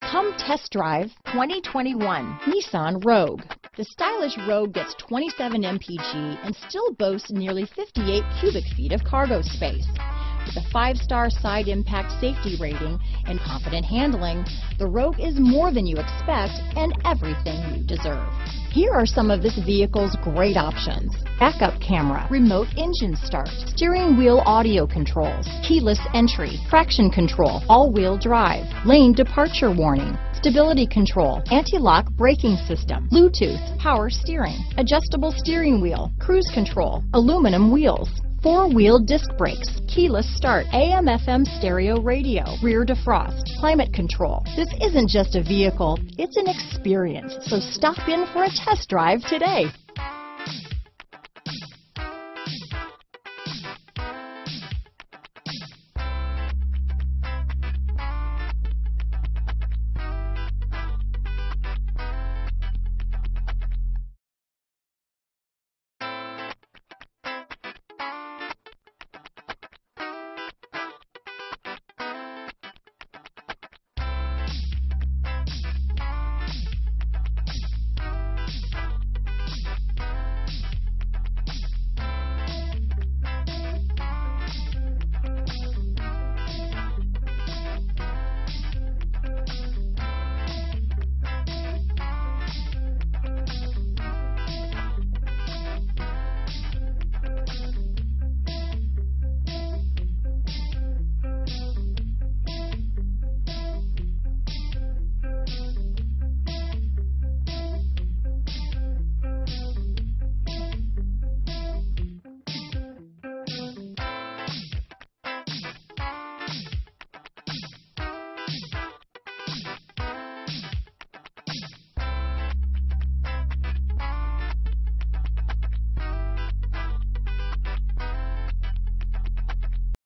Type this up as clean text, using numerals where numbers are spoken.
Come test drive 2021 Nissan Rogue. The stylish Rogue gets 27 mpg and still boasts nearly 58 cubic feet of cargo space. With a 5-star side impact safety rating and confident handling, the Rogue is more than you expect and everything you deserve. Here are some of this vehicle's great options: backup camera, remote engine start, steering wheel audio controls, keyless entry, traction control, all-wheel drive, lane departure warning, stability control, anti-lock braking system, Bluetooth, power steering, adjustable steering wheel, cruise control, aluminum wheels, 4-wheel disc brakes, keyless start, AM/FM stereo radio, rear defrost, climate control. This isn't just a vehicle, it's an experience. So stop in for a test drive today.